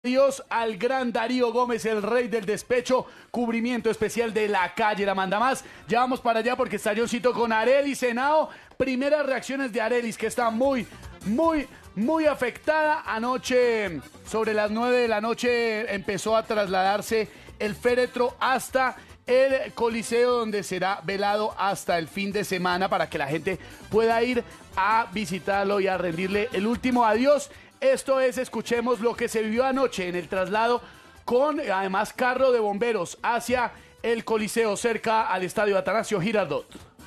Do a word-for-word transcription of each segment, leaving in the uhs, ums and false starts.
Dios al gran Darío Gómez, el rey del despecho, cubrimiento especial de La Calle, la manda más. Ya vamos para allá porque está Johncito con Arelis Henao. Primeras reacciones de Arelis, que está muy, muy, muy afectada. Anoche, sobre las nueve de la noche, empezó a trasladarse el féretro hasta el Coliseo, donde será velado hasta el fin de semana para que la gente pueda ir a visitarlo y a rendirle el último adiós. Esto es, escuchemos lo que se vivió anoche en el traslado con, además, carro de bomberos hacia el Coliseo, cerca al estadio Atanasio Girardot.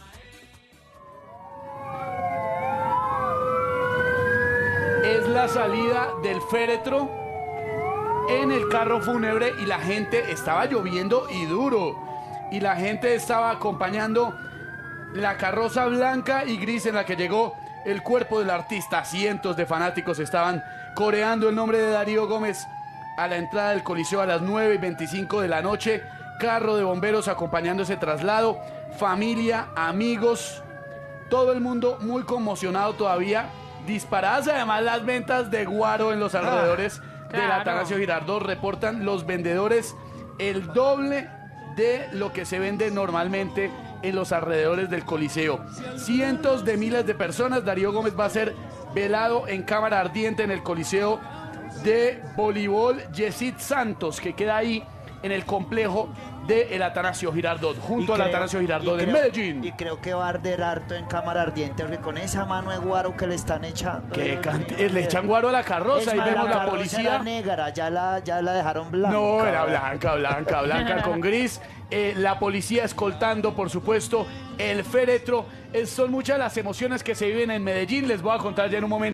Es la salida del féretro en el carro fúnebre y la gente, estaba lloviendo y duro, y la gente estaba acompañando la carroza blanca y gris en la que llegó el cuerpo del artista. Cientos de fanáticos estaban coreando el nombre de Darío Gómez a la entrada del Coliseo a las nueve y veinticinco de la noche. Carro de bomberos acompañando ese traslado, familia, amigos, todo el mundo muy conmocionado todavía. Disparadas además las ventas de guaro en los alrededores ah, claro. del Atanasio Girardot. Reportan los vendedores el doble de lo que se vende normalmente en los alrededores del Coliseo. Cientos de miles de personas. Darío Gómez va a ser velado en cámara ardiente en el Coliseo de Voleibol Yesid Santos, que queda ahí en el complejo del Atanasio Girardot, junto al Atanasio Girardot de Medellín. Y creo que va a arder harto en cámara ardiente, porque con esa mano de guaro que le están echando. Que cante, le echan guaro a la carroza, ahí vemos la, la policía. Era negra, ya la, ya la dejaron blanca. No, era blanca, blanca, blanca con gris. Eh, la policía escoltando, por supuesto, el féretro. Eh, son muchas las emociones que se viven en Medellín. Les voy a contar ya en un momento.